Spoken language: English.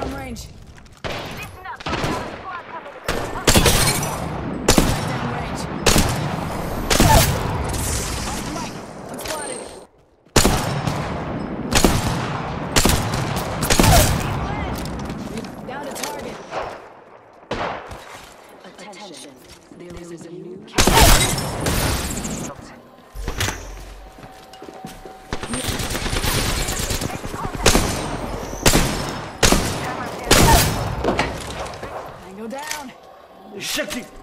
downrange. Listen up. I've got a squad coming to Downrange. Mike, I'm spotted. Down to target. Attention. There is a new Tango down. Shit!